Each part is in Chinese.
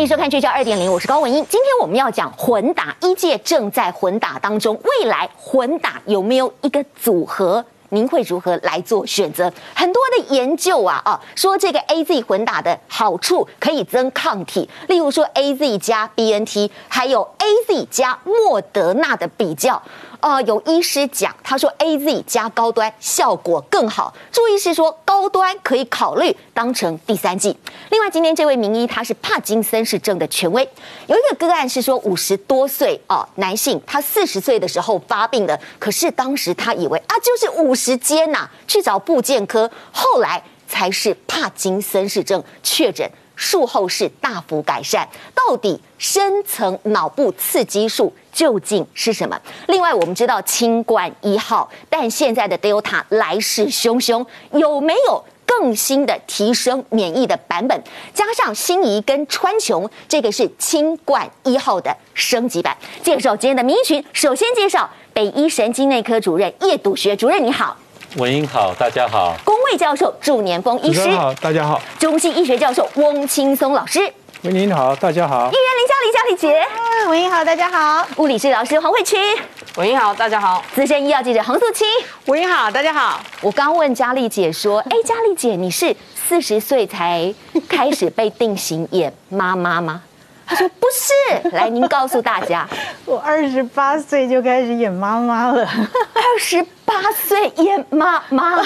迎收看《聚焦2.0》，我是高文英。今天我们要讲混打，医界正在混打当中，未来混打有没有一个组合？您会如何来做选择？很多的研究说这个 AZ 混打的好处可以增抗体，例如说 AZ 加 BNT， 还有 AZ 加莫德纳的比较。有医师讲，他说 AZ 加高端效果更好。注意是说高端可以考虑当成第3剂。另外，今天这位名医他是帕金森氏症的权威，有一个个案是说50多岁男性，他40岁的时候发病的，可是当时他以为就是50肩呐，去找复健科，后来才是帕金森氏症确诊。术后是大幅改善，到底深层脑部刺激素究竟是什么？另外，我们知道清冠1号，但现在的 Delta 来势汹汹，有没有更新的提升免疫的版本？加上心仪跟川穹，这个是清冠1号的升级版。介绍今天的名医群，首先介绍北医神经内科主任叶笃学主任，你好。 文英好，大家好。 公卫教授祝年丰医师好，大家好。 中西医学教授翁青松老师， 文英好，大家好。 议员林佳丽姐， 文英好，大家好。 物理治疗师黄慧群， 文英好，大家好。 资深医药记者黄素清， 文英好，大家好。 我刚问佳丽姐说，佳丽姐，你是40岁才开始被定型演妈妈吗？她说不是，来，您告诉大家， 我28岁就开始演妈妈了。 28岁演妈妈，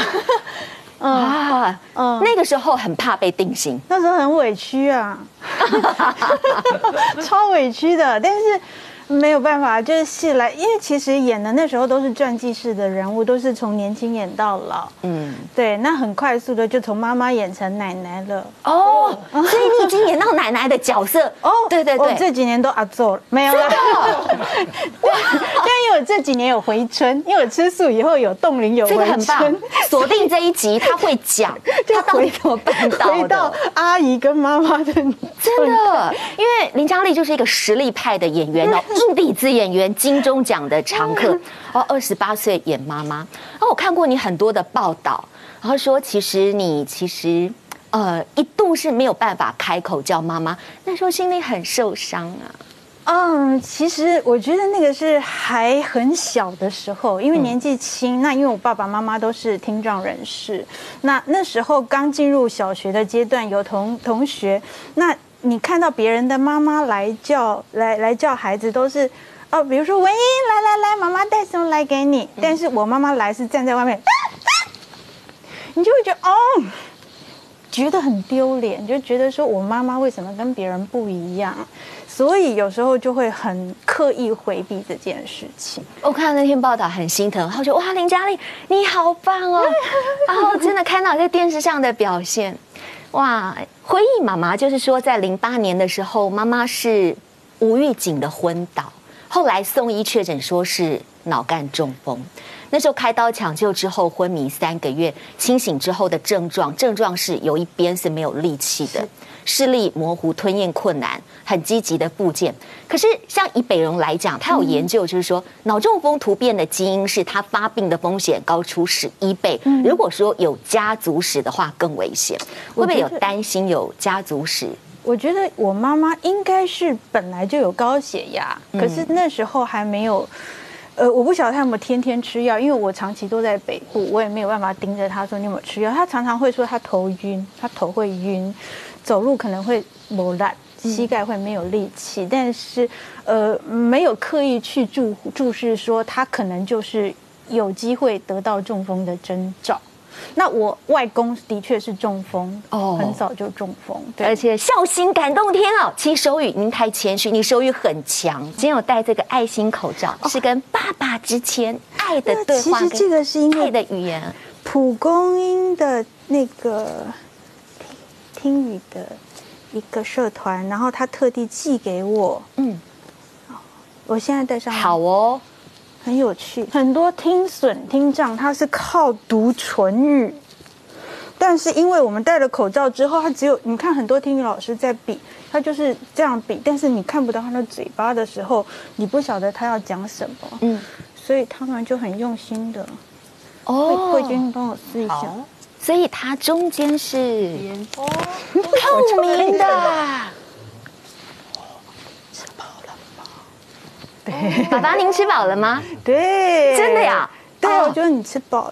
那个时候很怕被定型， 那时候很委屈啊，超委屈的，但是没有办法，就是来，因为其实演的那时候都是传记式的人物，都是从年轻演到老，对，那很快速的就从妈妈演成奶奶了。 所以你已经演到奶奶的角色对， 我这几年都阿祖了，没有啦。但因为我这几年有回春，因为我吃素以后有冻龄有回春， 这个很棒。锁定这一集，他会讲他到底怎么办到的， 回到阿姨跟妈妈的，真的，因为林佳丽就是一个实力派的演员硬底子演员，金钟奖的常客28岁演妈妈。然后我看过你很多的报道，然后说其实一度是没有办法开口叫妈妈，那时候心里很受伤啊。 其实我觉得那个是还很小的时候，因为年纪轻。那因为我爸爸妈妈都是听障人士，那时候刚进入小学的阶段，有同学，那你看到别人的妈妈来叫孩子，都是比如说文英来，妈妈带什么来给你。但是我妈妈来是站在外面，你就会觉得觉得很丢脸，就觉得说我妈妈为什么跟别人不一样，所以有时候就会很刻意回避这件事情。 我看到那篇报道很心疼，然后就哇，林佳丽你好棒哦，然后真的看到在电视上的表现，哇，回忆妈妈就是说在08年的时候，妈妈是无预警的昏倒，后来送医确诊说是脑干中风。那时候开刀抢救之后昏迷3个月，清醒之后的症状是有一边是没有力气的，视力模糊，吞咽困难，很积极的复健。可是像以北荣来讲，他有研究就是说，脑中风突变的基因是他发病的风险高出11倍。如果说有家族史的话更危险，会不会有担心有家族史？ 我觉得我妈妈应该是本来就有高血压，可是那时候还没有。我不晓得他有没有天天吃药，因为我长期都在北部，我也没有办法盯着他说你有没有吃药。他常常会说他头晕，他头会晕，走路可能会磨烂，膝盖会没有力气，但是没有刻意去注视说他可能就是有机会得到中风的征兆。那我外公的确是中风，很早就中风，对， 而且孝心感动天哦。其实手语您太谦虚，你手语很强。今天有戴这个爱心口罩，是跟爸爸之前爱的对话。 其实这个是因为爱的语言， 蒲公英的那个听语的一个社团，然后他特地寄给我，我现在戴上。 好哦。 很有趣，很多听损听障他是靠读唇语，但是因为我们戴了口罩之后，他只有你看很多听语老师在比，他就是这样比，但是你看不到他的嘴巴的时候，你不晓得他要讲什么，所以他们就很用心的。慧君，你帮我试一下。 所以它中间是透明的。 爸爸，您吃饱了吗？ 对， 真的呀？ 对，我觉得你吃饱了。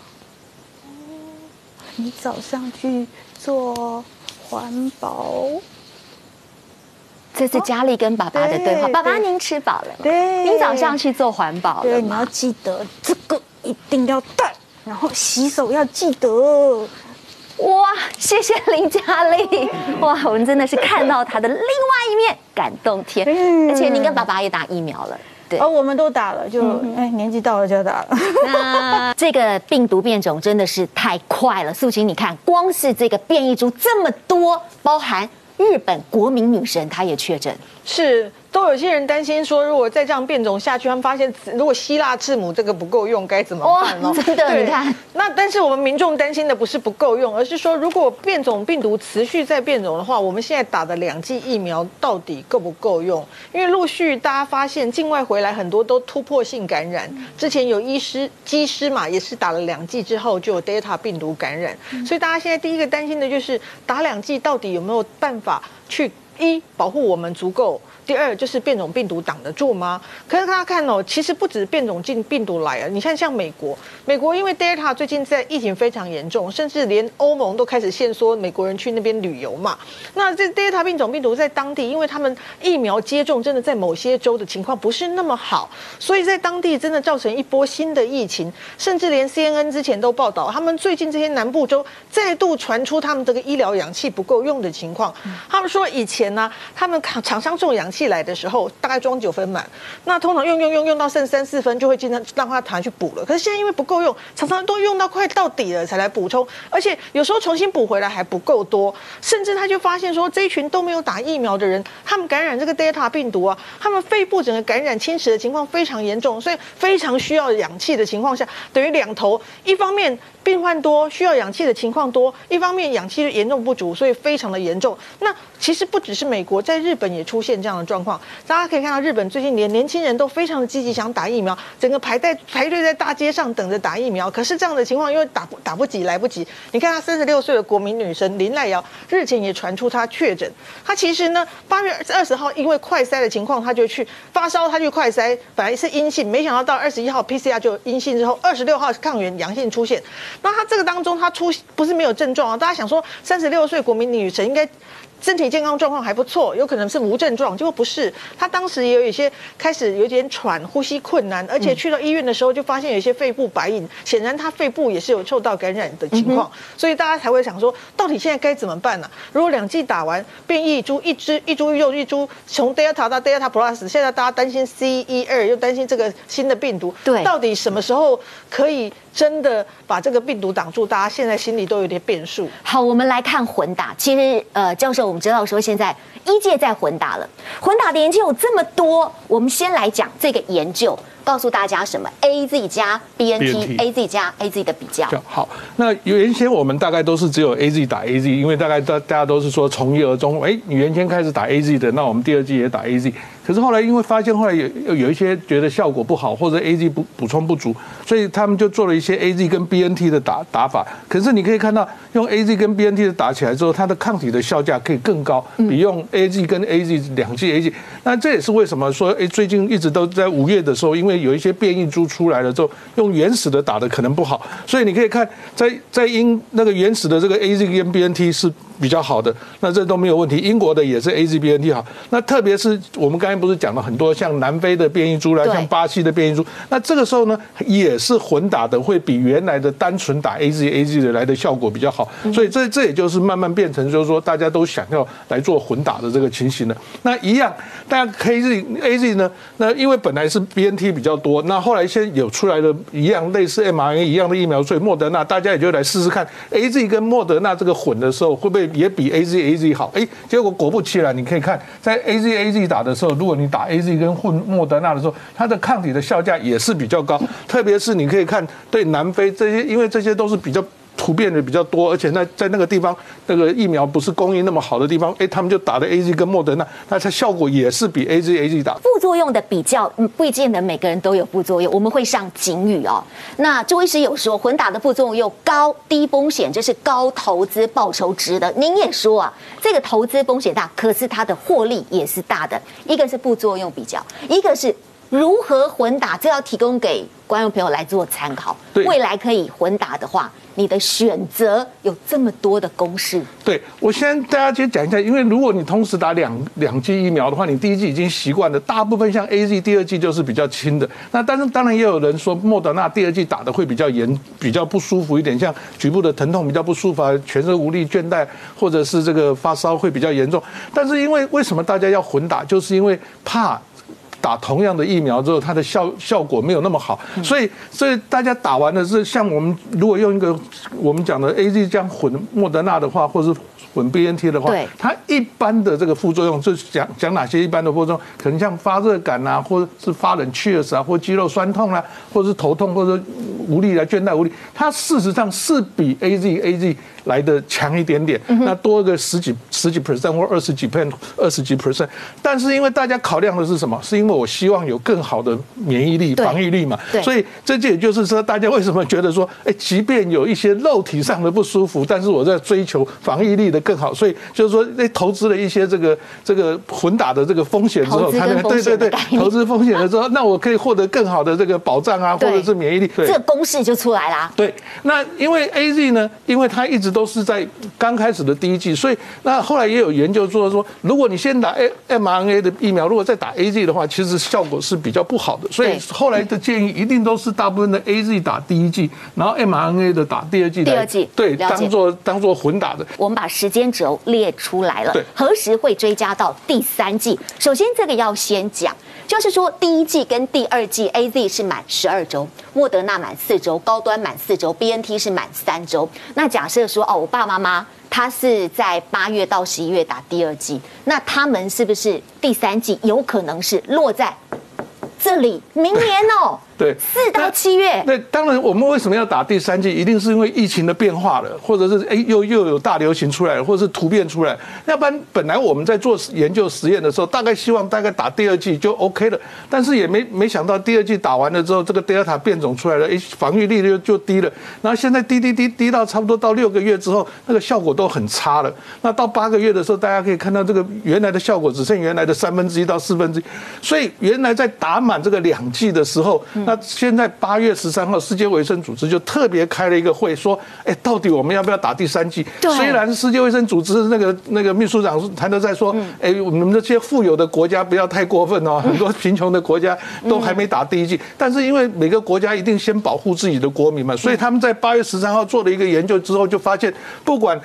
你早上去做环保。 这是佳丽跟爸爸的对话。爸爸，您吃饱了吗？ 对， 您早上去做环保了吗？ 对，你要记得这个一定要带，然后洗手要记得。 哇，谢谢林佳丽！哇，我们真的是看到她的另外一面，感动天。而且您跟爸爸也打疫苗了。对， 我们都打了，就年纪到了就要打了。 那这个病毒变种真的是太快了，素琴，你看，光是这个变异株这么多，包含日本国民女神她也确诊， 是。都有些人担心说，如果再这样变种下去，他们发现如果希腊字母这个不够用，该怎么办呢？ 真的，你看。 那但是我们民众担心的不是不够用，而是说，如果变种病毒持续在变种的话，我们现在打的2剂疫苗到底够不够用？因为陆续大家发现境外回来很多都突破性感染，之前有机师嘛，也是打了2剂之后就有 Delta 病毒感染，所以大家现在第一个担心的就是打2剂到底有没有办法去保护我们足够。第二就是变种病毒挡得住吗？可是大家看哦，其实不止变种病毒来啊，你看像美国因为 Delta 最近在疫情非常严重，甚至连欧盟都开始限缩美国人去那边旅游嘛。那这 Delta 变种病毒在当地，因为他们疫苗接种真的在某些州的情况不是那么好，所以在当地真的造成一波新的疫情，甚至连 CNN 之前都报道，他们最近这些南部州再度传出他们这个医疗氧气不够用的情况。他们说以前呢，他们厂商送氧气来的时候，大概装9分满，那通常用到剩3、4分，就会经常让他拿去补了。可是现在因为不够用，常常都用到快到底了才来补充，而且有时候重新补回来还不够多，甚至他就发现说，这一群都没有打疫苗的人，他们感染这个 Delta 病毒啊，他们肺部整个感染侵蚀的情况非常严重，所以非常需要氧气的情况下，等于两头，一方面病患多，需要氧气的情况多，一方面氧气严重不足，所以非常的严重。那其实不只是美国，在日本也出现这样的状况。大家可以看到，日本最近连年轻人都非常的积极想打疫苗，整个排队在大街上等着打疫苗。可是这样的情况因为打不及，来不及。你看，她36岁的国民女神林濑遥日前也传出她确诊。她其实呢，8月20号因为快筛的情况，她就去发烧，她去快筛，本来是阴性，没想到到21号 PCR 就阴性之后，26号抗原阳性出现。那她这个当中，她不是没有症状啊，大家想说36岁国民女神应该身体健康状况还不错，有可能是无症状，结果不是。他当时也有一些开始有点喘、呼吸困难，而且去到医院的时候就发现有一些肺部白影，显然他肺部也是有受到感染的情况，所以大家才会想说，到底现在该怎么办呢？如果2剂打完，变异株一株又一株，从 Delta 到 Delta Plus， 现在大家担心 CE2，又担心这个新的病毒， 对， 到底什么时候可以真的把这个病毒挡住？大家现在心里都有点变数。 好，我们来看混打。其实教授，我们知道说现在医界在混打了，混打的研究有这么多，我们先来讲这个研究，告诉大家什么 AZ 加 BNT，AZ 加 AZ 的比较。 好，那原先我们大概都是只有 AZ 打 AZ， 因为大概大家都是说从一而终，你原先开始打 AZ 的，那我们第2剂也打 AZ。可是后来因为发现后来有一些觉得效果不好，或者 AZ 补充不足，所以他们就做了一些 AZ 跟 BNT 的打法。可是你可以看到，用 AZ 跟 BNT 的打起来之后，它的抗体的效价可以更高，比用 AZ 跟 AZ 2剂 AZ。那这也是为什么说，最近一直都在5月的时候，因为有一些变异株出来了之后，用原始的打的可能不好，所以你可以看在那个原始的这个 AZ 跟 BNT 是比较好的，那这都没有问题。英国的也是 AZ BNT 好，那特别是我们刚才不是讲了很多像南非的变异株啦，像巴西的变异株，那这个时候呢也是混打的，会比原来的单纯打 AZ 的来的效果比较好，所以这也就是慢慢变成就是说大家都想要来做混打的这个情形了。那一样，大家AZ 呢，那因为本来是 BNT 比较多，那后来先有出来的一样类似 mRNA 一样的疫苗，所以莫德纳大家也就来试试看 AZ 跟莫德纳这个混的时候会不会也比 AZ 好？结果果不其然，你可以看在 AZ 打的时候，如果你打 AZ 跟混莫德纳的时候，它的抗体的效价也是比较高，特别是你可以看对南非这些，因为这些都是比较突变的比较多，而且在那个地方那个疫苗不是供应那么好的地方，他们就打的 AZ 跟莫德纳，那它效果也是比 AZ 打。 副作用的比较，不见得每个人都有副作用，我们会上警语哦。那周医师有说，混打的副作用又高，低风险，这是高投资报酬值的。您也说啊，这个投资风险大，可是它的获利也是大的。一个是副作用比较，一个是如何混打，这要提供给观众朋友来做参考。未来可以混打的话，你的选择有这么多的公式。 对，我先大家先讲一下，因为如果你同时打两剂疫苗的话，你第一剂已经习惯了，大部分像 AZ 第二剂就是比较轻的。那但是当然也有人说莫德纳第二剂打的会比较严，比较不舒服一点，像局部的疼痛比较不舒服，全身无力、倦怠，或者是这个发烧会比较严重。但是因为为什么大家要混打，就是因为怕打同样的疫苗之后，它的效果没有那么好，所以大家打完的是像我们如果用一个我们讲的 AZ 这样混莫德纳的话，或是混 BNT 的话，它一般的这个副作用就是讲哪些一般的副作用，可能像发热感啊，或者是发冷 chills 啊，或肌肉酸痛啊，或者是头痛，或者无力啊、倦怠无力，它事实上是比 AZ 来的强一点点，那多个十几%或20几%，但是因为大家考量的是什么？是因为我希望有更好的免疫力、防御力嘛，所以这也就是说，大家为什么觉得说，即便有一些肉体上的不舒服，但是我在追求防御力的更好，所以就是说，投资了一些这个混打的这个风险之后，它对投资风险的时候，那我可以获得更好的这个保障啊，或者是免疫力， 这个公式就出来啦。 对，那因为 AZ 呢，因为它一直都是在刚开始的第一剂，所以那后来也有研究说，如果你先打 mRNA 的疫苗，如果再打 AZ 的话，其实效果是比较不好的。所以后来的建议一定都是大部分的 AZ 打第一剂，然后 mRNA 的打第二剂。对，当做混打的。 我们把时间轴列出来了，何时会追加到第三剂？首先这个要先讲。就是说，第一剂跟第二剂 AZ 是满12周，莫德纳满4周，高端满4周 ，BNT 是满3周。那假设说，我爸妈妈他是在8月到11月打第二剂，那他们是不是第三剂有可能是落在这里？明年哦。 对 ，4到7月。 那当然，我们为什么要打第三剂？一定是因为疫情的变化了，或者是又有大流行出来了，或者是突变出来。要不然，本来我们在做研究实验的时候，大概希望打第二剂就 OK 了，但是也没想到第二剂打完了之后，这个 Delta 变种出来了，防御力就低了。然后现在低到差不多到6个月之后，那个效果都很差了。那到8个月的时候，大家可以看到这个原来的效果只剩原来的1/3到1/4。所以原来在打满这个2剂的时候，那现在8月13号，世界卫生组织就特别开了一个会，说，到底我们要不要打第三剂？虽然世界卫生组织那个秘书长谭德赛说，我们这些富有的国家不要太过分哦，很多贫穷的国家都还没打第一剂。但是因为每个国家一定先保护自己的国民嘛，所以他们在8月13号做了一个研究之后，就发现不管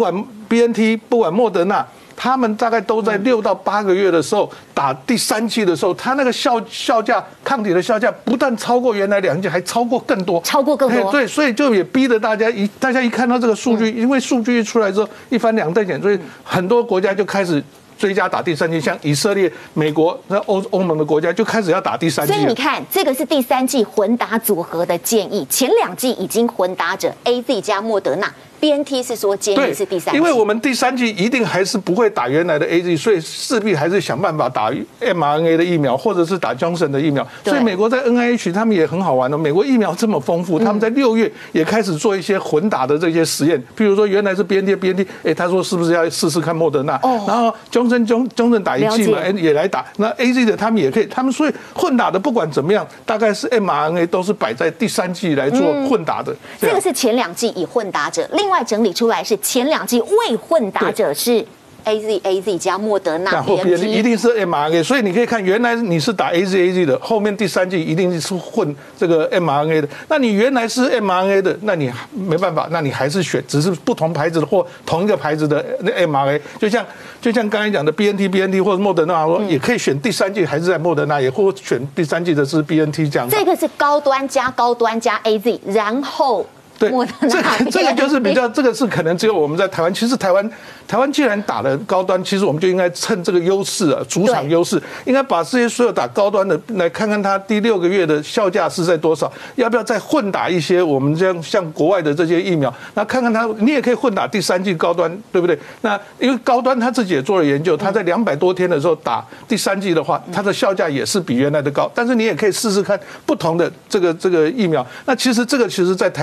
BNT， 不管莫德纳。他们大概都在6到8个月的时候打第三剂的时候，他那个效价抗体的效价不但超过原来2剂，还超过更多。对，所以就也逼得大家一看到这个数据，因为数据一出来之后一翻两瞪眼，所以很多国家就开始追加打第三剂，像以色列、美国、那欧盟的国家就开始要打第三剂。 所以你看，这个是第三剂混打组合的建议，前2剂已经混打者 AZ 加莫德纳。BNT 是说建议是第三剂， 因为我们第三剂一定还是不会打原来的 AZ， 所以势必还是想办法打 mRNA 的疫苗，或者是打 Johnson 的疫苗。所以美国在 NIH 他们也很好玩的，美国疫苗这么丰富，他们在6月也开始做一些混打的这些实验，譬如说原来是 BNT，他说是不是要试试看莫德纳，然后 Johnson 打一剂嘛，也来打，那 AZ 的他们也可以，他们所以混打的不管怎么样，大概是 mRNA 都是摆在第三剂来做混打的。 这个是前2剂以混打者，另外整理出来是前2剂未混打者是 AZ 加莫德纳 BNT， 一定是 mRNA， 所以你可以看原来你是打 AZ 的，后面第三剂一定是混这个 mRNA 的。那你原来是 mRNA 的，那你没办法，那你还是选，只是不同牌子的或同一个牌子的 mRNA， 就像刚才讲的 BNT 或者莫德纳，也可以选第三剂还是在莫德纳，也或选第三剂的是 BNT 这样。 这个是高端加 AZ， 然后。 对，这个就是比较，这个是可能只有我们在台湾。其实台湾既然打了高端，其实我们就应该趁这个优势啊，主场优势，应该把这些所有打高端的来看看它第6个月的效价是在多少，要不要再混打一些我们这样像国外的这些疫苗，那看看它，你也可以混打第三剂高端，对不对？那因为高端他自己也做了研究，他在200多天的时候打第三剂的话，它的效价也是比原来的高，但是你也可以试试看不同的这个疫苗。那其实这个在台湾最好。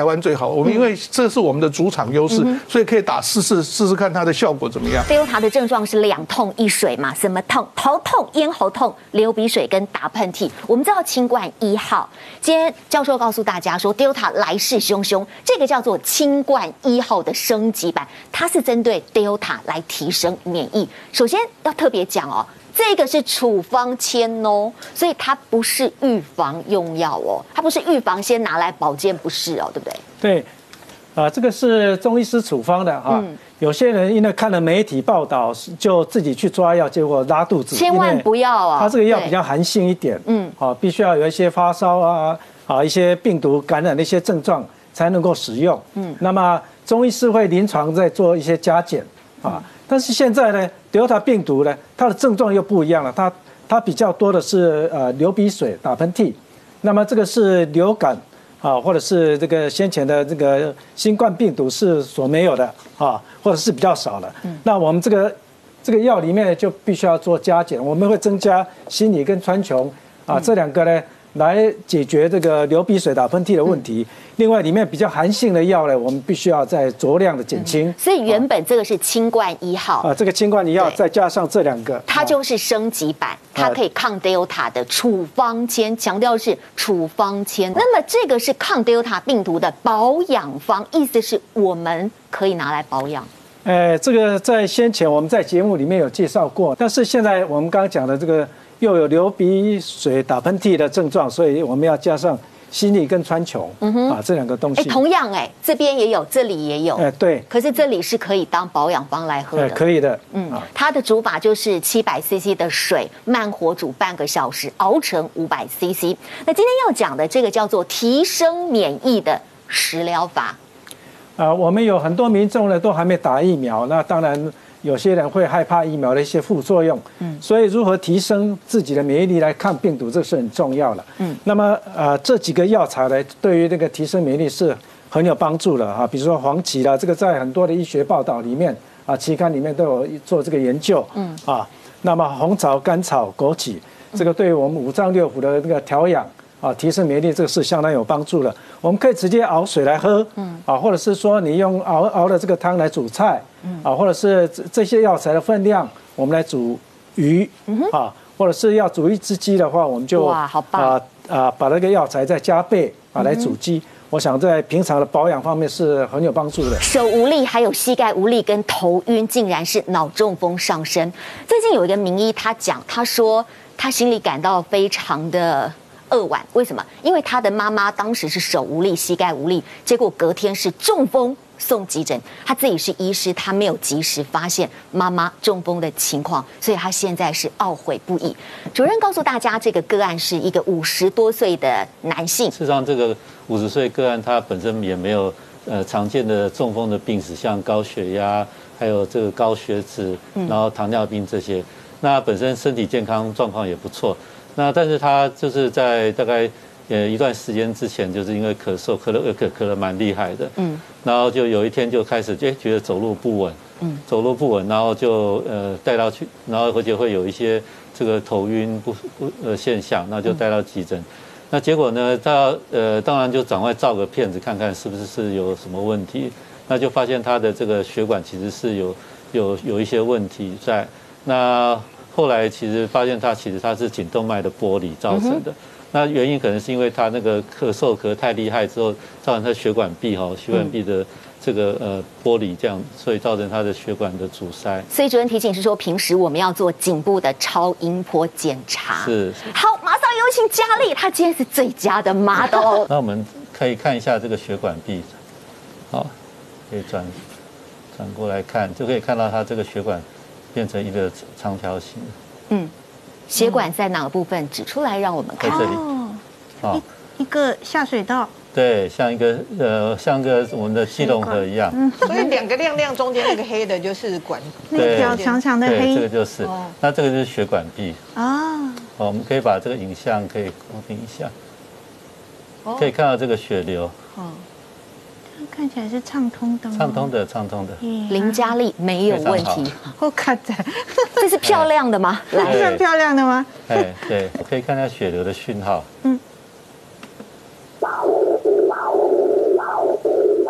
我们因为这是我们的主场优势，所以可以打试试看它的效果怎么样。 Delta 的症状是2痛1水嘛，什么痛？头痛、咽喉痛、流鼻水跟打喷嚏。我们知道清冠1号，今天教授告诉大家说 Delta 来势汹汹，这个叫做清冠1号的升级版，它是针对 Delta 来提升免疫。首先要特别讲哦。这个是处方签哦，所以它不是预防用药哦，它不是预防先拿来保健，不是哦，对不对？ 对，这个是中医师处方的哈。有些人因为看了媒体报道，就自己去抓药，结果拉肚子。 千万不要啊！ 它这个药比较寒性一点，必须要有一些发烧啊，一些病毒感染的一些症状才能够使用。那么中医师会临床在做一些加减啊。但是现在呢 ，Delta 病毒呢，它的症状又不一样了。它比较多的是流鼻水、打喷嚏，那么这个是流感啊，或者是这个先前的这个新冠病毒是所没有的啊，或者是比较少的。那我们这个药里面就必须要做加减，我们会增加辛尼跟川穹啊这2个呢，来解决这个流鼻水、打喷嚏的问题。另外，里面比较寒性的药呢，我们必须要再酌量的减轻。 所以原本这个是清冠1号这个清冠1号再加上这2个， 它就是升级版，它可以抗 Delta 的处方签，强调是处方签。那么这个是抗 Delta 病毒的保养方，意思是我们可以拿来保养。 这个在先前我们在节目里面有介绍过，但是现在我们刚刚讲的这个又有流鼻水、打喷嚏的症状，所以我们要加上辛尼跟川穹这2个东西。 同样这边也有，这里也有。 对。 可是这里是可以当保养方来喝的。 可以的。 它的煮法就是700cc 的水，慢火煮半个小时，熬成500cc。那今天要讲的这个叫做提升免疫的食疗法。 我们有很多民众呢都还没打疫苗，那当然有些人会害怕疫苗的一些副作用，所以如何提升自己的免疫力来抗病毒，这是很重要的。那么这几个药材呢，对于那个提升免疫力是很有帮助的啊。比如说黄芪啦，这个在很多的医学报道里面期刊里面都有做这个研究。那么红枣、甘草、枸杞，这个对于我们5脏6腑的这个调养提升免疫力，这个是相当有帮助的。我们可以直接熬水来喝，或者是说你用熬的这个汤来煮菜，或者是这些药材的分量，我们来煮鱼，或者是要煮1只鸡的话，我们就把那个药材再加倍来煮鸡。我想在平常的保养方面是很有帮助的。 手无力，还有膝盖无力跟头晕，竟然是脑中风上身。最近有一个名医，他说他心里感到非常的扼腕，为什么？因为他的妈妈当时是手无力、膝盖无力，结果隔天是中风送急诊。他自己是医师，他没有及时发现妈妈中风的情况，所以他现在是懊悔不已。主任告诉大家，这个个案是一个50多岁的男性。 事实上，这个50岁个案他本身也没有常见的中风的病史，像高血压，还有这个高血脂，然后糖尿病这些。那本身身体健康状况也不错。那但是他就是在大概一段时间之前，就是因为咳嗽咳了蛮厉害的，然后就有一天就开始觉得走路不稳，然后就带到去，然后而且会有一些这个头晕现象，那就带到急诊。那结果呢，他当然就赶快照个片子看看是不是有什么问题，那就发现他的这个血管其实是有一些问题在。那后来其实发现他是颈动脉的剥离造成的，那原因可能是因为他那个咳太厉害之后，造成他血管壁的这个剥离，这样，所以造成他的血管的阻塞。 所以主任提醒是说，平时我们要做颈部的超音波检查。 是。 好，马上有请佳丽，她今天是最佳的 model。 那我们可以看一下这个血管壁，好，可以转过来看，就可以看到他这个血管变成一个长条形。 血管在哪个部分指出来让我们看？ 在这里。 一个下水道。 对，像个我们的基隆河一样。 所以2个亮亮中间那个黑的就是管， 那条长长的黑。 对，这个就是。那这个就是血管壁。我们可以把这个影像可以固定一下，可以看到这个血流。 看起来是畅通的吗？ 畅通的。 林佳丽没有问题。 我看着， 这是漂亮的吗？ 来，是漂亮的吗？ 对，可以看一下血流的讯号。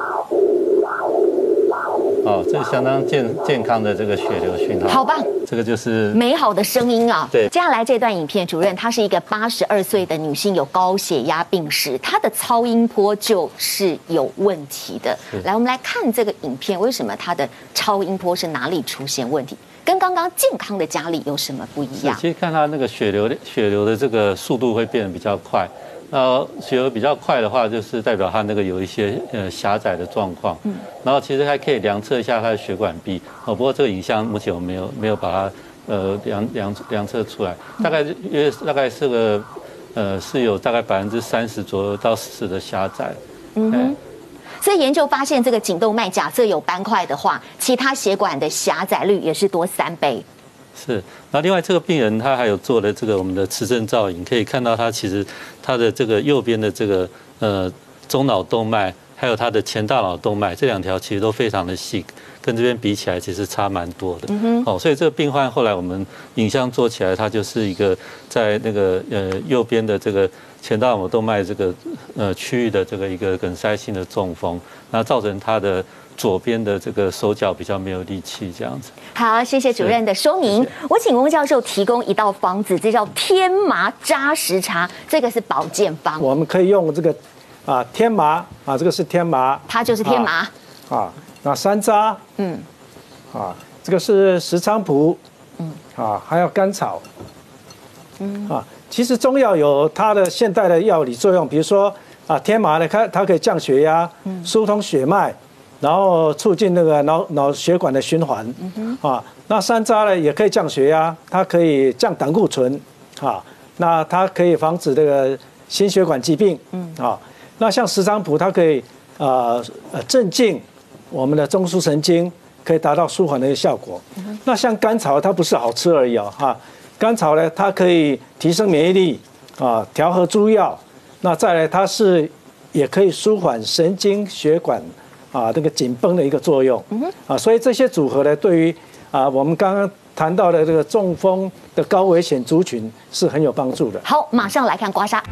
这相当健康的这个血流讯号。 好棒， 这个就是美好的声音啊！ 对， 接下来这段影片，主任她是一个82岁的女性，有高血压病史，她的超音波就是有问题的。来，我们来看这个影片，为什么她的超音波是哪里出现问题？跟刚刚健康的家里有什么不一样？ 其实看它那个血流的这个速度会变得比较快。血流比较快的话，就是代表它那个有一些狭窄的状况。然后其实还可以量测一下它的血管壁。不过这个影像目前我没有把它量测出来。大概是个是有大概30%左右到40%的狭窄。 所以研究发现，这个颈动脉假设有斑块的话，其他血管的狭窄率也是多3倍。 是，然后另外这个病人他还有做了这个我们的磁振造影，可以看到他其实他的这个右边的这个中脑动脉，还有他的前大脑动脉这2条其实都非常的细，跟这边比起来其实差蛮多的。所以这个病患后来我们影像做起来，他就是一个在那个右边的这个前大脑动脉这个区域的这个一个梗塞性的中风，那造成他的左边的这个手脚比较没有力气，这样子。 好，谢谢主任的说明。我请翁教授提供一道方子，这叫天麻扎实茶，这个是保健方。 我们可以用这个天麻这个是天麻， 它就是天麻那山楂，这个是石菖蒲，还有甘草，其实中药有它的现代的药理作用，比如说天麻呢，它可以降血压，疏通血脉。然后促进那个脑血管的循环，那山楂呢也可以降血压，它可以降胆固醇，那它可以防止这个心血管疾病，那像石菖蒲它可以镇静我们的中枢神经，可以达到舒缓的一个效果。那像甘草它不是好吃而已甘草呢它可以提升免疫力调和诸药，那再来它也可以舒缓神经血管。这个紧绷的一个作用，所以这些组合呢，对于我们刚刚谈到的这个中风的高危险族群是很有帮助的。 好，马上来看刮痧。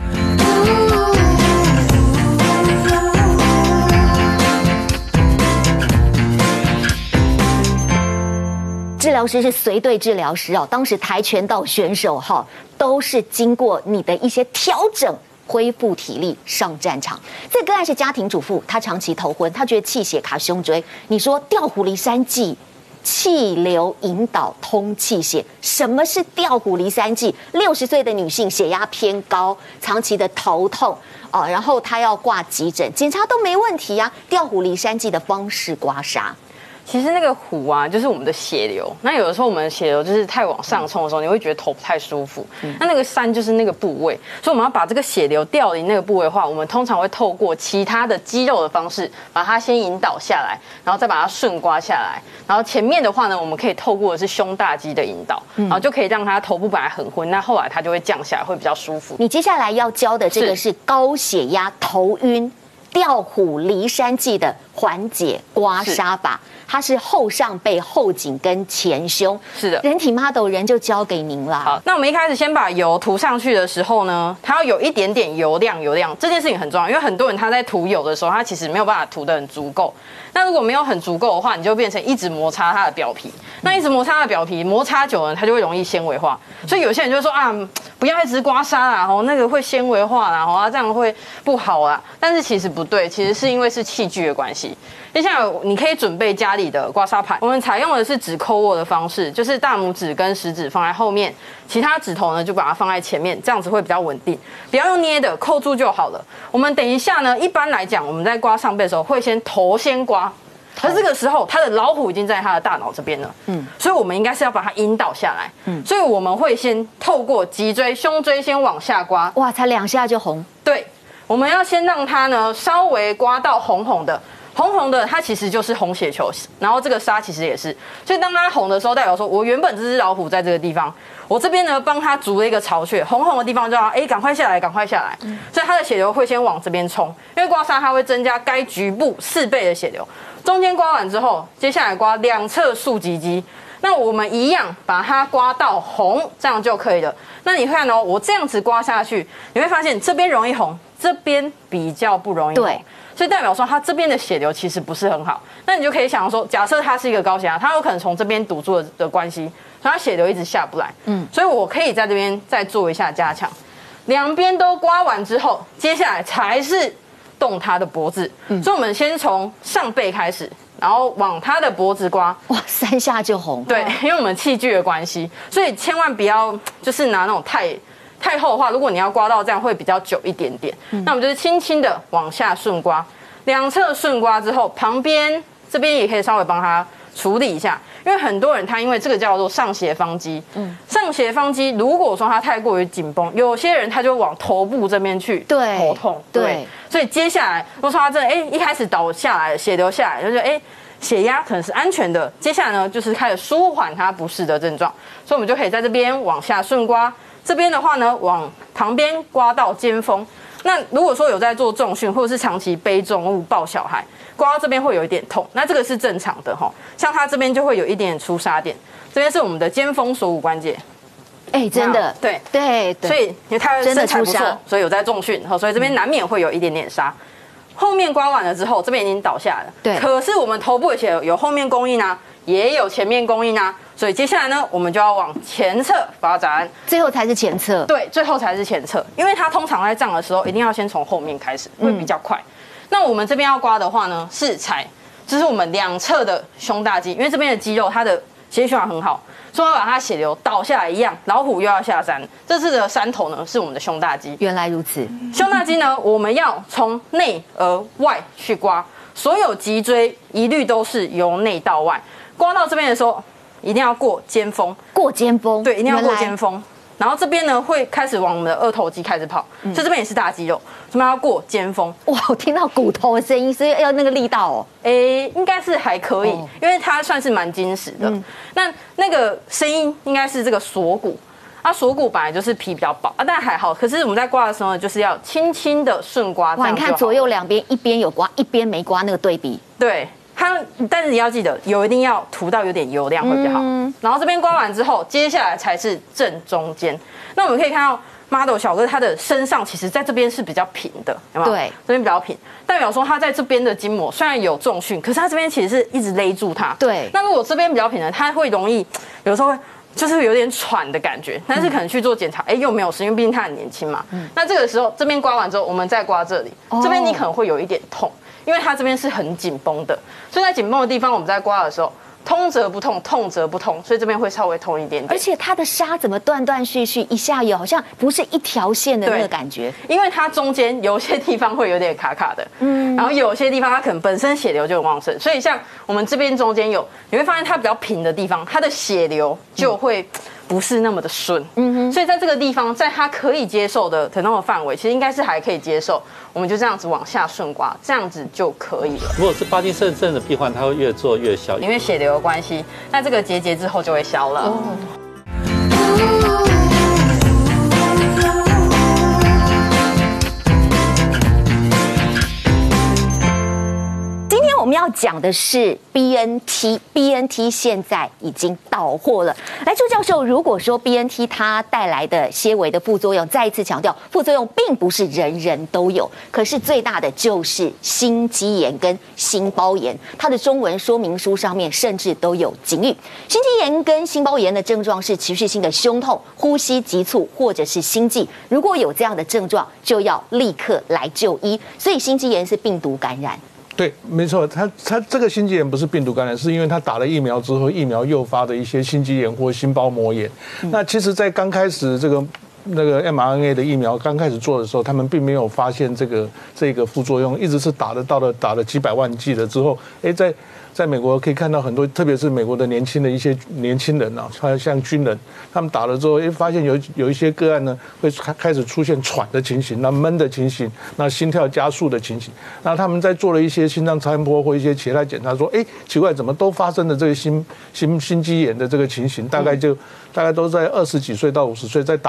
治疗师是随队治疗师当时跆拳道选手都是经过你的一些调整。恢复体力上战场。这个案是家庭主妇，她长期头昏，她觉得气血卡胸椎。你说调虎离山计，气流引导通气血。什么是调虎离山计？60岁的女性血压偏高，长期的头痛然后她要挂急诊，检查都没问题啊。调虎离山计的方式刮痧。 其实那个虎就是我们的血流。那有的时候我们的血流就是太往上冲的时候，你会觉得头不太舒服。那个山就是那个部位，所以我们要把这个血流调离那个部位的话，我们通常会透过其他的肌肉的方式，把它先引导下来，然后再把它顺刮下来。然后前面的话呢，我们可以透过的是胸大肌的引导，然后就可以让它头部本来很昏，那后来它就会降下来，会比较舒服。 你接下来要教的这个是高血压头晕调虎离山计的缓解刮痧法。它是后上背、后颈跟前胸， 是的， 人体 model 人就交给您了。 好，那我们一开始先把油涂上去的时候呢，它要有一点点油量，这件事情很重要，因为很多人他在涂油的时候，他其实没有办法涂得很足够。那如果没有很足够的话，你就变成一直摩擦它的表皮。那一直摩擦它的表皮，摩擦久了，它就会容易纤维化。所以有些人就说不要一直刮痧啦，那个会纤维化啦，这样会不好啦。但是其实不对，其实是因为是器具的关系。接下来你可以准备家里的刮痧盘，我们采用的是指扣握的方式，就是大拇指跟食指放在后面，其他指头呢就把它放在前面，这样子会比较稳定。不要用捏的，扣住就好了。我们等一下呢，一般来讲我们在刮上背的时候会头先刮，可是这个时候他的老虎已经在他的大脑这边了，所以我们应该是要把它引导下来，所以我们会先透过脊椎、胸椎先往下刮， 哇，才2下就红。 对，我们要先让它呢稍微刮到红红的。红红的，它其实就是红血球，然后这个痧其实也是，所以当它红的时候，代表说我原本这只老虎在这个地方，我这边呢帮它筑了一个巢穴，红红的地方就要赶快下来，赶快下来，所以它的血流会先往这边冲，因为刮痧它会增加该局部4倍的血流。中间刮完之后，接下来刮2侧竖脊肌，那我们一样把它刮到红，这样就可以了。那你看我这样子刮下去，你会发现这边容易红，这边比较不容易红。 对。 所以代表说他这边的血流其实不是很好。那你就可以想说，假设他是一个高血压，他有可能从这边堵住的关系，所以他血流一直下不来。所以我可以在这边再做一下加强。两边都刮完之后，接下来才是动他的脖子。所以我们先从上背开始，然后往他的脖子刮。 哇，3下就红。 对，因为我们器具的关系，所以千万不要就是拿那种太厚的话，如果你要刮到这样会比较久一点点。那我们就是轻轻的往下顺刮，两侧顺刮之后，旁边这边也可以稍微帮他处理一下。因为很多人他因为这个叫做上斜方肌，上斜方肌如果说他太过于紧绷，有些人他就往头部这边去， 对， 头痛，对，所以接下来如果说他真的一开始倒下来，血流下来，就觉得血压可能是安全的，接下来呢就是开始舒缓他不适的症状，所以我们就可以在这边往下顺刮，这边的话呢往旁边刮到肩峰。那如果说有在做重训或者是长期背重物抱小孩，刮到这边会有一点痛，那这个是正常的哈。像他这边就会有一点出痧点，这边是我们的肩峰锁骨关节。 真的， 对，所以因为他身材不错，所以有在重训，所以这边难免会有一点点痧。后面刮完了之后，这边已经倒下了， 对。 可是我们头部的血有后面供应啊，也有前面供应啊，所以接下来呢，我们就要往前侧发展， 最后才是前侧。 对，最后才是前侧，因为它通常在胀的时候，一定要先从后面开始，会比较快。那我们这边要刮的话呢，是这是我们两侧的胸大肌，因为这边的肌肉它的血液循环很好，所以要把它血流倒下来一样，老虎又要下山。这次的山头呢是我们的胸大肌。 原来如此， 胸大肌呢，我们要从内而外去刮，所有脊椎一律都是由内到外。刮到这边的时候，一定要过肩峰，对，一定要过肩峰。然后这边呢会开始往我们的二头肌开始跑，所以这边也是大肌肉，这边要过肩峰。 哇，我听到骨头的声音，所以要那个力道哦。 应该是还可以，因为它算是蛮坚实的。那个声音应该是这个锁骨，锁骨本来就是皮比较薄但还好。可是我们在刮的时候呢，就是要轻轻的顺刮。 哇，你看左右两边，一边有刮，一边没刮，那个对比。 对。但是你要记得，油一定要涂到有点油量会比较好。然后这边刮完之后，接下来才是正中间。那我们可以看到 model 小哥他的身上其实在这边是比较平的，有没有？ 对， 这边比较平，代表说他在这边的筋膜虽然有重训，可是他这边其实是一直勒住他。 对。 那如果这边比较平的，他会容易有时候就是有点喘的感觉，但是可能去做检查，又没有事，因为毕竟他很年轻嘛。那这个时候这边刮完之后，我们再刮这里，这边你可能会有一点痛。因为它这边是很紧绷的，所以在紧绷的地方，我们在刮的时候，通则不痛，痛则不痛，所以这边会稍微痛一点点。 而且它的痧怎么断断续续，一下有好像不是一条线的那个感觉， 因为它中间有些地方会有点卡卡的，然后有些地方它可能本身血流就很旺盛，所以像我们这边中间有，你会发现它比较平的地方，它的血流就会不是那么的顺，所以在这个地方，在它可以接受的疼痛的范围，其实应该是还可以接受。我们就这样子往下顺刮，这样子就可以了。 如果是帕金森症的病患，他会越做越小， 因为血流的关系，那这个结之后就会消了。 我们要讲的是 BNT 现在已经到货了。来，朱教授，如果说 BNT 它带来的些微的副作用，再一次强调，副作用并不是人人都有，可是最大的就是心肌炎跟心包炎。它的中文说明书上面甚至都有警语。心肌炎跟心包炎的症状是持续性的胸痛、呼吸急促或者是心悸。如果有这样的症状，就要立刻来就医。所以心肌炎是病毒感染。 对，没错，它这个心肌炎不是病毒感染，是因为它打了疫苗之后，疫苗诱发的一些心肌炎或心包膜炎。那其实，在刚开始那个 mRNA 的疫苗刚开始做的时候，他们并没有发现这个副作用，一直是打了几百万剂了之后，在美国可以看到很多，特别是美国的一些年轻人啊，像军人，他们打了之后，发现有一些个案呢，会开始出现喘的情形，那闷的情形，那心跳加速的情形。那他们在做了一些心脏超音波或一些其他检查，说，奇怪，怎么都发生了这个心肌炎的这个情形？大概都在20几岁到50岁，在打了第二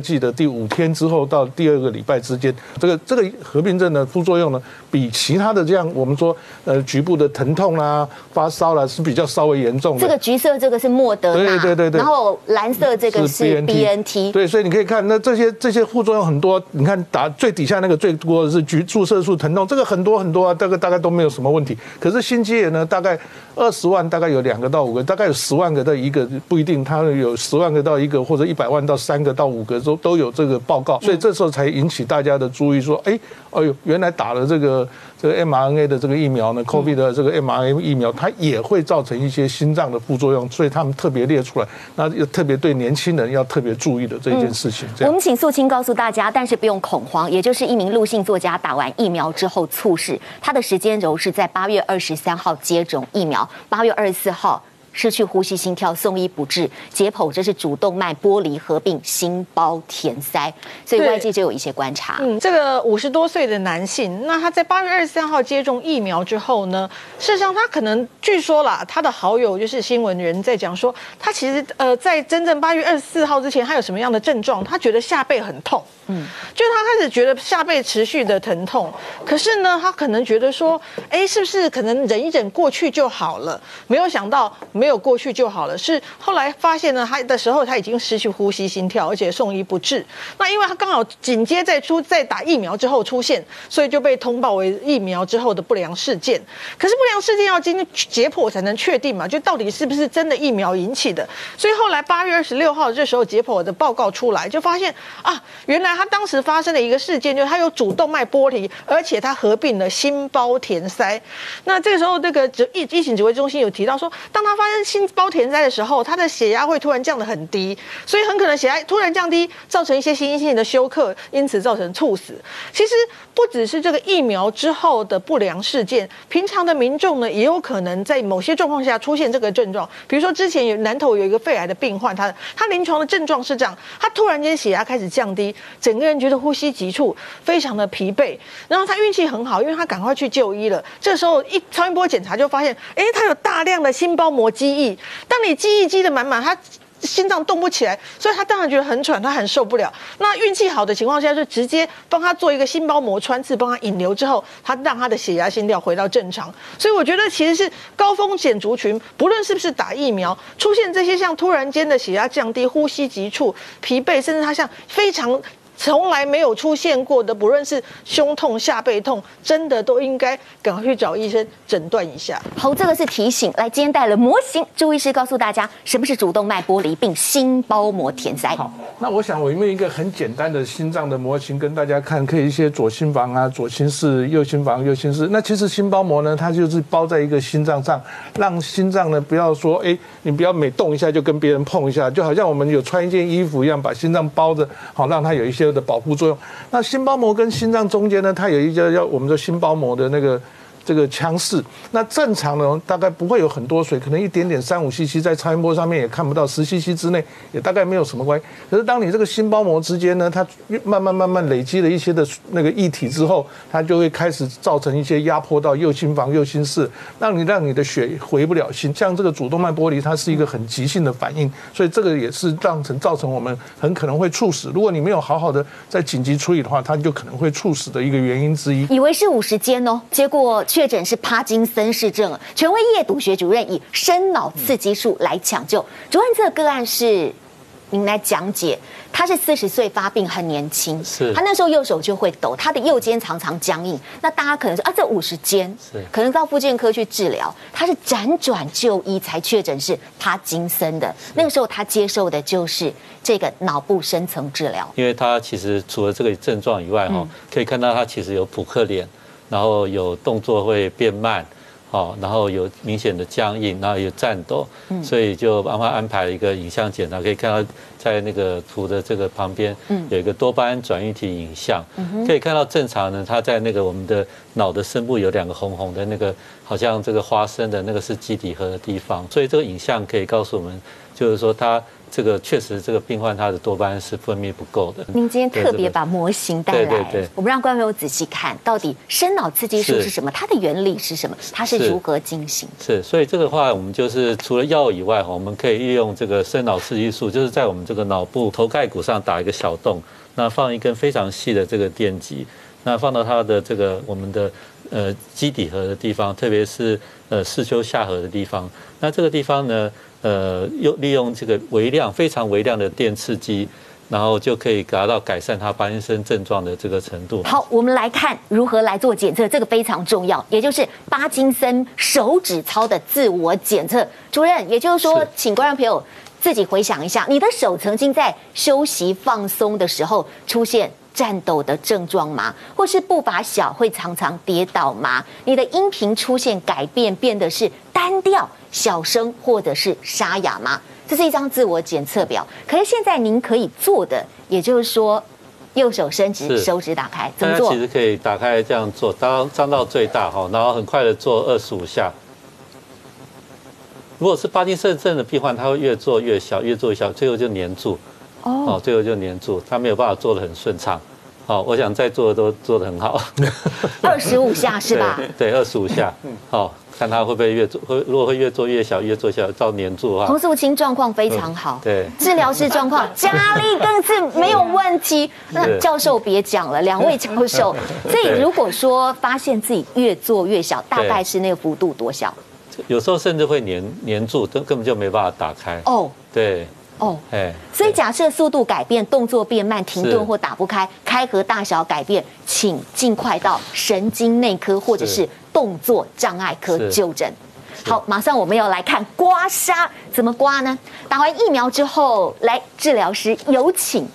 剂的第5天之后到第2个礼拜之间，这个合并症的副作用呢，比其他的这样我们说局部的疼痛啦、发烧啦是比较稍微严重的。 这个橘色这个是莫德纳， 对， 然后蓝色这个是 BNT， 对，所以你可以看那这些副作用很多，你看打最底下那个最多的是注射术疼痛，这个很多啊，这个大概都没有什么问题。可是心肌炎呢，大概20万大概有2个到5个，大概有10万个到1个不一定，它有10万个到1个，或者100万到3个到5个都有这个报告，所以这时候才引起大家的注意，说，哎呦，原来打了这个 mRNA 的这个疫苗呢 ，COVID 的这个 mRNA 疫苗，它也会造成一些心脏的副作用，所以他们特别列出来，那特别对年轻人要特别注意的这件事情。 我们请素卿告诉大家，但是不用恐慌，也就是一名陆姓作家打完疫苗之后猝逝，他的时间轴是在8月23号接种疫苗，8月24号。失去呼吸心跳送医不治，解剖这是主动脉剥离合并心包填塞，所以外界就有一些观察。 这个50多岁的男性，那他在8月23号接种疫苗之后呢，事实上他可能据说啦，他的好友就是新闻人在讲说，他其实在真正8月24号之前，他有什么样的症状？他觉得下背很痛，就是他开始觉得下背持续的疼痛，可是呢，他可能觉得说，哎，是不是可能忍一忍过去就好了？没有想到。没有过去就好了，是后来发现呢，他的时候他已经失去呼吸心跳，而且送医不治。那因为他刚好紧接在打疫苗之后出现，所以就被通报为疫苗之后的不良事件。可是不良事件要经解剖才能确定嘛，就到底是不是真的疫苗引起的。所以后来8月26号这时候解剖的报告出来，就发现啊，原来他当时发生的一个事件，就是他有主动脉剥离，而且他合并了心包填塞。那这个时候那个疫情指挥中心有提到说，当他发现心包填塞的时候，他的血压会突然降得很低，所以很可能血压突然降低，造成一些心因性的休克，因此造成猝死。其实不只是这个疫苗之后的不良事件，平常的民众呢，也有可能在某些状况下出现这个症状。比如说之前南投有一个肺癌的病患，他临床的症状是这样，他突然间血压开始降低，整个人觉得呼吸急促，非常的疲惫。然后他运气很好，因为他赶快去就医了。这时候一超音波检查就发现，他有大量的心包膜积液。当你记忆积得满满，他心脏动不起来，所以他当然觉得很喘，他很受不了。那运气好的情况下，就直接帮他做一个心包膜穿刺，帮他引流之后，他让他的血压、心跳回到正常。所以我觉得其实是高风险族群，不论是不是打疫苗，出现这些像突然间的血压降低、呼吸急促、疲惫，甚至他像非常从来没有出现过的，不论是胸痛、下背痛，真的都应该赶快去找医生诊断一下。 好，这个是提醒。来，今天带了模型，朱医师告诉大家什么是主动脉剥离并心包膜填塞。 好，那我想我用一个很简单的心脏的模型跟大家看，可以一些左心房啊、左心室、右心房、右心室。那其实心包膜呢，它就是包在一个心脏上，让心脏呢不要说，你不要每动一下就跟别人碰一下，就好像我们有穿一件衣服一样，把心脏包着，好让它有一些的保护作用。那心包膜跟心脏中间呢，它有一个我们说心包膜的这个腔室，那正常呢大概不会有很多水，可能一点点3-5 cc， 在超音波上面也看不到，10 cc 之内也大概没有什么关系。可是当你这个心包膜之间呢，它慢慢累积了一些的那个液体之后，它就会开始造成一些压迫到右心房、右心室，让你的血回不了心。像这个主动脉剥离，它是一个很急性的反应，所以这个也是造成我们很可能会猝死。如果你没有好好的在紧急处理的话，它就可能会猝死的一个原因之一。 以为是50间哦，结果确诊是帕金森氏症，权威夜毒学主任以深脑刺激术来抢救。主任，这个个案是您来讲解。他是40岁发病，很年轻，他那时候右手就会抖，他的右肩常常僵硬。那大家可能说这50间，可能到复健科去治疗，他是辗转就医才确诊是帕金森的。那个时候他接受的就是这个脑部深层治疗， 因为他其实除了这个症状以外，可以看到他其实有扑克脸，然后有动作会变慢。然后有明显的僵硬，然后有颤抖，所以就帮他安排了一个影像检查，可以看到在那个图的这个旁边有一个多巴胺转运体影像，可以看到正常呢，他在那个我们的脑的深部有2个红红的那个，好像这个花生的那个是基底核的地方，所以这个影像可以告诉我们就是说它这个确实这个病患他的多巴胺是分泌不够的。 您今天特别把模型带来， 对， 我们让观众朋友仔细看，到底生脑刺激素是什么，它的原理是什么，它是如何进行？ 是，所以这个话我们就是除了药以外，我们可以利用这个生脑刺激素，就是在我们这个脑部头盖骨上打一个小洞，那放一根非常细的这个电极，那放到它的这个我们的基底核的地方，特别是视丘下颌的地方。那这个地方呢，利用这个非常微量的电刺激，然后就可以达到改善它帕金森症状的这个程度。 好，我们来看如何来做检测，这个非常重要，也就是帕金森手指操的自我检测。主任，也就是说，请观众朋友自己回想一下，你的手曾经在休息放松的时候出现颤抖的症状吗？或是步伐小会常常跌倒吗？你的音频出现改变，变得是单调、小声或者是沙哑吗？这是一张自我检测表。可是现在您可以做的，也就是说，右手伸直，手指打开，怎么做？ 其实可以打开这样做，张到最大哈，然后很快的做25下。如果是帕金森症的病患，他会越做越小，越做越小，最后就黏住。哦，最后就黏住，他没有办法做得很顺畅。好，我想在座的都做得很好。 25下是吧？ 对，25下。好，看他会不会如果会越做越小，越做小到黏住的话， 洪素清状况非常好。 对， 治疗师状况，佳丽更是没有问题。那教授别讲了，2位教授。所以如果说发现自己越做越小，大概是那个幅度多小？ 有时候甚至会黏住，根本就没办法打开。哦，对。 哦，所以假设速度改变、动作变慢、停顿或打不开、开合大小改变，请尽快到神经内科或者是动作障碍科就诊。好，马上我们要来看刮痧怎么刮呢？打完疫苗之后，来治疗师有请。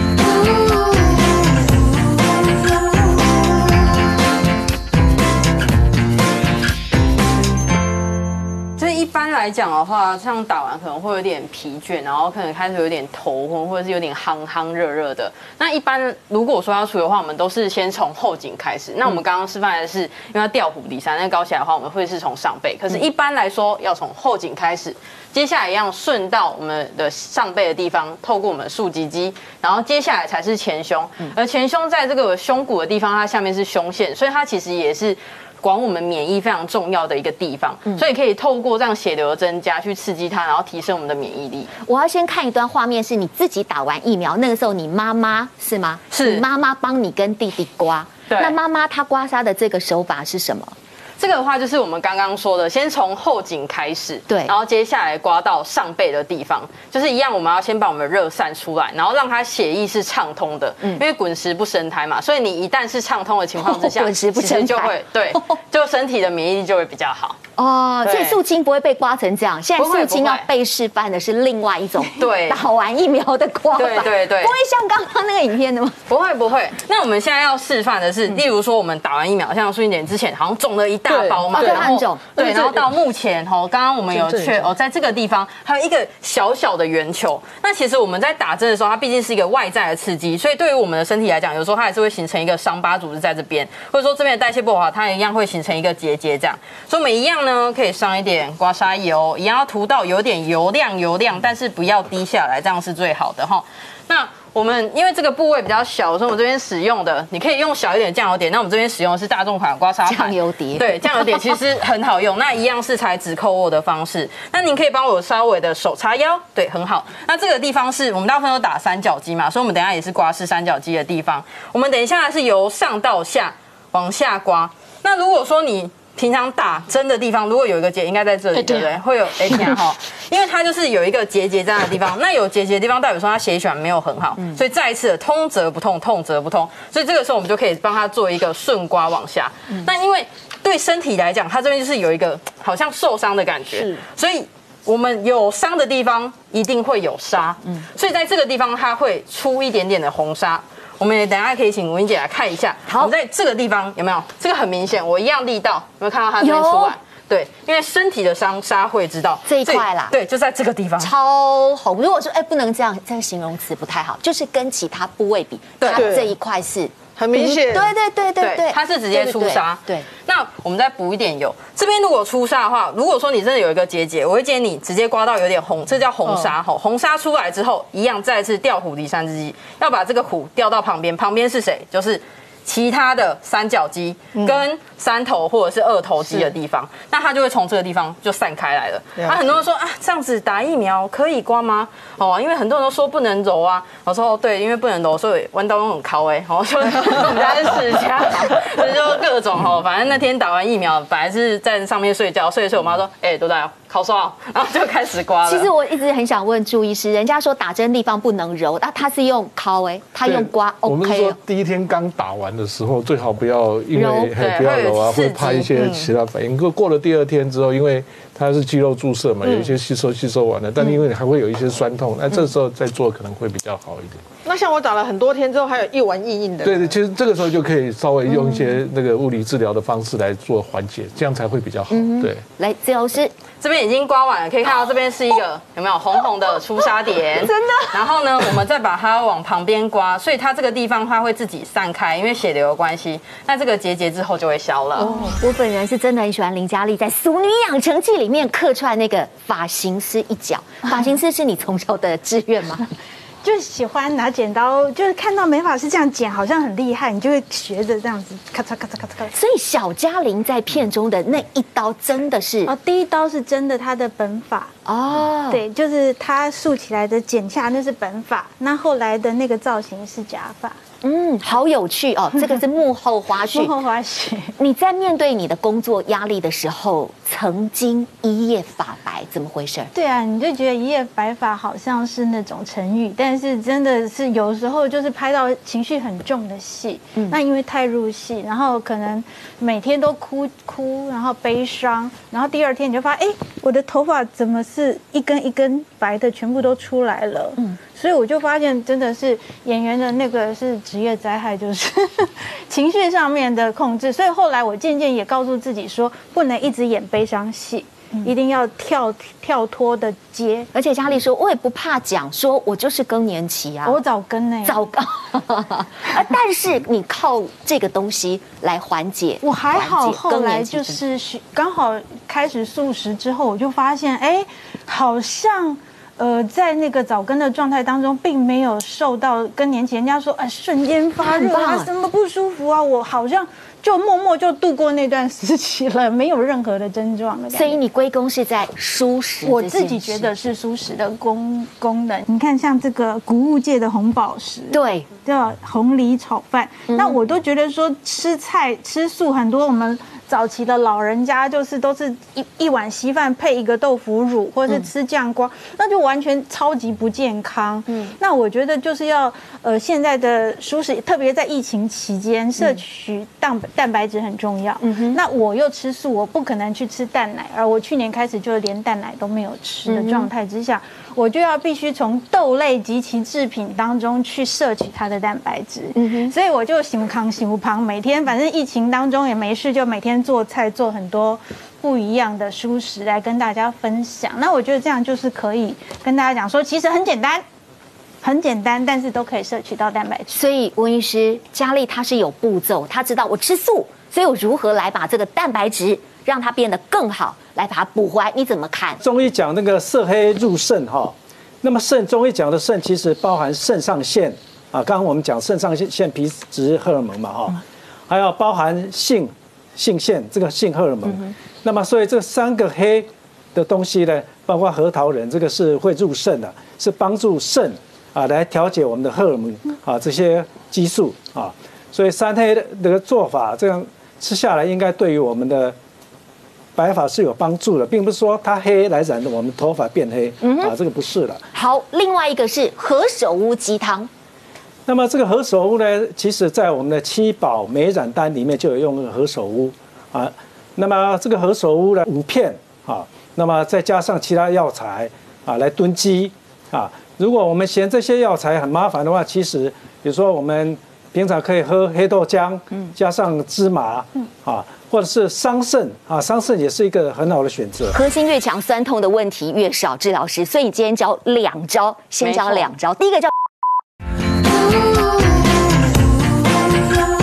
一般来讲的话，像打完可能会有点疲倦，然后可能开始有点头昏，或者是有点夯热热的。那一般如果说要处理的话，我们都是先从后颈开始。那我们刚刚示范的是，因为它调虎离山，那高起来的话，我们会是从上背。可是一般来说，要从后颈开始，接下来一样顺到我们的上背的地方，透过我们的竖脊肌，然后接下来才是前胸。而前胸在这个胸骨的地方，它下面是胸腺，所以它其实也是管我们免疫非常重要的一个地方，所以可以透过这样血流的增加去刺激它，然后提升我们的免疫力。 我要先看一段画面，是你自己打完疫苗，那个时候你妈妈是吗？ 是， 你妈妈帮你跟弟弟刮。 对， 那妈妈她刮痧的这个手法是什么？ 这个的话就是我们刚刚说的，先从后颈开始， 对， 然后接下来刮到上背的地方，就是一样，我们要先把我们的热散出来，然后让它血液是畅通的，因为滚石不生胎嘛，所以你一旦是畅通的情况之下， 滚石不生胎就会对，就身体的免疫力就会比较好。 哦，所以素清不会被刮成这样。现在素清要被示范的是另外一种， 对， 打完疫苗的刮法， 对， 不会像刚刚那个影片的吗？ 不会。那我们现在要示范的是，例如说我们打完疫苗，像素清姐之前好像肿了一大包嘛， 对，很肿， 对，然后到目前刚刚我们有在这个地方还有一个小小的圆球。那其实我们在打针的时候，它毕竟是一个外在的刺激，所以对于我们的身体来讲，有时候它还是会形成一个伤疤组织在这边，或者说这边的代谢不好，它一样会形成一个结节这样。所以我们一样呢，可以上一点刮痧油，一样要涂到有点油亮，但是不要滴下来，这样是最好的哈。那我们因为这个部位比较小，所以我们这边使用的，你可以用小一点的酱油碟。那我们这边使用的是大众款刮痧盘酱油碟， 对，酱油碟其实很好用。那一样是采指扣握的方式。那您可以帮我稍微的手叉腰，对，很好。那这个地方是我们大部分都打三角肌嘛，所以我们等一下也是刮是三角肌的地方。我们等一下是由上到下往下刮。那如果说你平常打针的地方，如果有一个结，应该在这里，对不对？会有哈，因为它就是有一个结节在的地方。那有结节的地方，代表说它血液循环没有很好，所以再一次的通则不痛，痛则不通。所以这个时候我们就可以帮它做一个顺刮往下。那因为对身体来讲，它这边就是有一个好像受伤的感觉，所以我们有伤的地方一定会有痧，所以在这个地方它会出一点点的红痧。我们也等一下可以请文英姐来看一下。好，我们在这个地方有没有？这个很明显，我一样力道，有没有看到它这边出来？对，因为身体的痧会知道这一块啦。 对，就在这个地方， 超红。如果说不能这样，这个形容词不太好，就是跟其他部位比，它这一块是很明显。 对， 它是直接出痧。 对， 那我们再补一点油。这边如果出痧的话，如果说你真的有一个结节，我会建议你直接刮到有点红，这叫红痧。红痧出来之后，一样再次调虎离山之计，要把这个虎调到旁边。旁边是谁？就是其他的三角肌跟三头或者是二头肌的地方，那它就会从这个地方就散开来了。很多人说啊，这样子打疫苗可以刮吗？因为很多人都说不能揉啊。我说对，因为不能揉，所以弯刀用很敲就我们家是世家，所以就各种反正那天打完疫苗，本来是在上面睡觉，睡一睡，我妈说，都在烤刷，然后就开始刮了。 其实我一直很想问朱医师，人家说打针地方不能揉，那他是用敲他用刮 OK。 我们是说第一天刚打完的时候，最好不要因为不要揉啊，会怕一些其他反应。过了第2天之后，因为它是肌肉注射嘛，有一些吸收完了，但因为还会有一些酸痛，那这时候再做可能会比较好一点。 那像我打了很多天之后，还有一丸硬硬的。 对，其实这个时候就可以稍微用一些那个物理治疗的方式来做缓解，这样才会比较好。对， 来，自由师这边已经刮完了，可以看到这边是一个有没有红红的出痧点， 真的。 然后呢，我们再把它往旁边刮，所以它这个地方它会自己散开，因为血流的关系，那这个结节之后就会消了。 我本人是真的很喜欢林嘉丽在《俗女养成记》里面客串那个发型师一角。发型师是你从小的志愿吗？ 就喜欢拿剪刀，就是看到美发师这样剪，好像很厉害，你就会学着这样子咔嚓咔嚓咔嚓咔嚓。 所以小嘉玲在片中的那一刀真的是第一刀是真的，她的本发对，就是她竖起来的剪下那是本发，那后来的那个造型是假发。 好有趣哦！这个是幕后花絮。 幕后花絮。 你在面对你的工作压力的时候，曾经一夜发白，怎么回事？ 对啊，你就觉得一夜白发好像是那种成语，但是真的是有时候就是拍到情绪很重的戏，那因为太入戏，然后可能每天都哭，然后悲伤，然后第2天你就发现，我的头发怎么是一根一根白的，全部都出来了。所以我就发现，真的是演员的那个是职业灾害，就是情绪上面的控制。所以后来我渐渐也告诉自己说，不能一直演悲伤戏，一定要跳脱的接。 而且嘉丽说，我也不怕讲，说我就是更年期啊， 我早更呢， 早更。但是你靠这个东西来缓解， 我还好。后来就是刚好开始素食之后，我就发现，好像。在那个早更的状态当中，并没有受到更年期人家说瞬间发热啊，什么不舒服啊，我好像就默默就度过那段时期了，没有任何的症状了。 所以你归功是在蔬食， 我自己觉得是蔬食的功能。你看，像这个谷物界的红宝石， 对， 叫红梨炒饭，那我都觉得说吃菜吃素，很多我们。早期的老人家就是都是一碗稀饭配一个豆腐乳，或者是吃酱瓜，那就完全超级不健康。那我觉得就是要现在的蔬食，特别在疫情期间，摄取蛋白质很重要。那我又吃素，我不可能去吃蛋奶，而我去年开始就连蛋奶都没有吃的状态之下，我就要必须从豆类及其制品当中去摄取它的蛋白质。所以我就想康想胖，每天反正疫情当中也没事，就每天做菜，做很多不一样的蔬食来跟大家分享。那我觉得这样就是可以跟大家讲说，其实很简单，很简单，但是都可以摄取到蛋白质。 所以温医师嘉丽她是有步骤，她知道我吃素，所以我如何来把这个蛋白质让它变得更好，来把它补回来。你怎么看？ 中医讲那个色黑入肾哈，那么肾中医讲的肾其实包含肾上腺啊，刚刚我们讲肾上腺皮质荷尔蒙嘛哈，还要包含性腺这个性荷尔蒙。那么所以这3个黑的东西呢，包括核桃仁这个是会入肾的，是帮助肾啊来调节我们的荷尔蒙啊这些激素啊，所以3黑的这个做法这样吃下来，应该对于我们的白发是有帮助的，并不是说它黑来染的我们头发变黑啊，这个不是了。 好，另外一个是何首乌鸡汤。 那么这个何首乌呢，其实在我们的7宝美染丹里面就有用何首乌啊。那么这个何首乌呢5片啊，那么再加上其他药材啊来炖鸡啊。如果我们嫌这些药材很麻烦的话，其实比如说我们平常可以喝黑豆浆，加上芝麻啊，或者是桑葚啊，桑葚也是一个很好的选择。 核心越强，酸痛的问题越少。治疗师，所以你今天教2招，先教2招，第一个叫。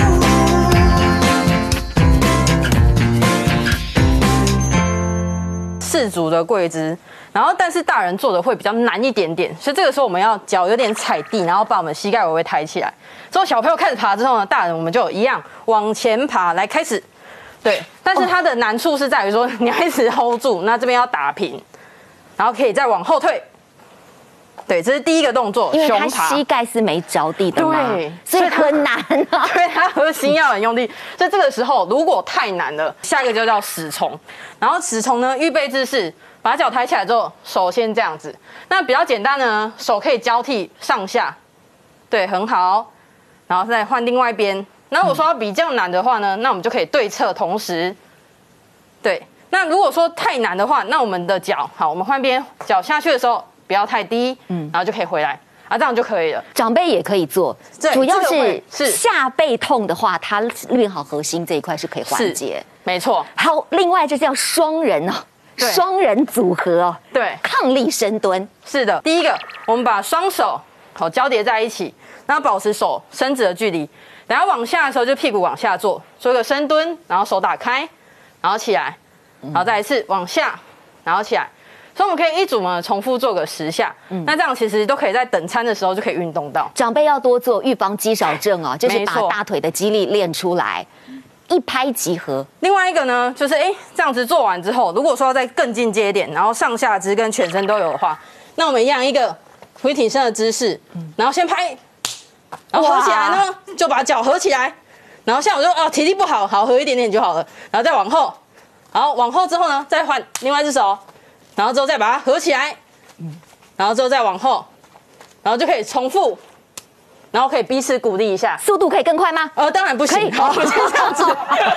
赤足的跪姿，然后但是大人做的会比较难一点点，所以这个时候我们要脚有点踩地，然后把我们膝盖微微抬起来。之后小朋友开始爬之后呢，大人我们就一样往前爬，来开始。对，但是它的难处是在于说你要一直 hold 住，那这边要打平，然后可以再往后退。对，这是第一个动作， 因为他胸爬。 膝盖是没着地的嘛， 对， 所以很难啊。 对，他核心要很用力，所以这个时候如果太难了，下一个就叫死虫。然后死虫呢，预备姿势，把脚抬起来之后，手先这样子。那比较简单的呢，手可以交替上下，对，很好。然后再换另外一边。那如果说比较难的话呢，那我们就可以对侧同时。对，那如果说太难的话，那我们的脚，好，我们换边，脚下去的时候不要太低，然后就可以回来。啊，这样就可以了。 长辈也可以做，主要是是下背痛的话，他练好核心这一块是可以缓解。 没错。 好，另外这叫双人哦，双人组合哦， 对， 抗力深蹲。 是的，第一个，我们把双手好交叠在一起，然后保持手伸直的距离。等下往下的时候，就屁股往下做一个深蹲，然后手打开，然后起来，然后再一次往下，然后起来。所以我们可以一组呢重复做个10下，那这样其实都可以在等餐的时候就可以运动到。 长辈要多做，预防肌少症哦，就是把大腿的肌力练出来，一拍即合。 另外一个呢，就是这样子做完之后，如果说要再更进阶一点，然后上下肢跟全身都有的话，那我们一样一个俯挺身的姿势，然后先拍，然后合起来呢就把脚合起来，然后像我就体力不好，好合一点点就好了，然后再往后，然后往后之后呢再换另外一只手。然后之后再把它合起来，然后之后再往后，然后就可以重复，然后可以彼此鼓励一下。 速度可以更快吗？ 当然不行。好，先这样子，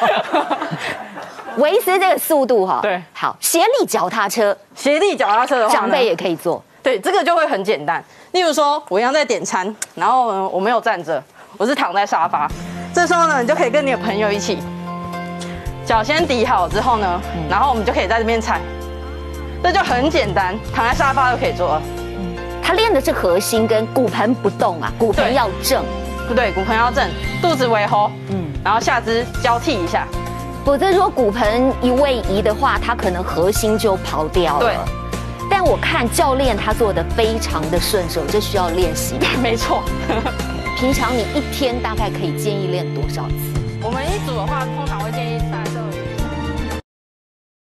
维持这个速度哈。 对， 好，协力脚踏车， 协力脚踏车的话， 长辈也可以做。 对，这个就会很简单。例如说，我一样在点餐，然后呢我没有站着，我是躺在沙发。这时候呢，你就可以跟你的朋友一起，脚先抵好之后呢，然后我们就可以在这边踩。这就很简单，躺在沙发就可以做了。 他练的是核心跟骨盆不动啊，骨盆要正， 对，骨盆要正，肚子微吼，然后下肢交替一下。 否则如果骨盆一位移的话，他可能核心就跑掉了。 对。 但我看教练他做的非常的顺手，这需要练习。 没错。 平常你一天大概可以建议练多少次？ 我们一组的话，通常会建议3。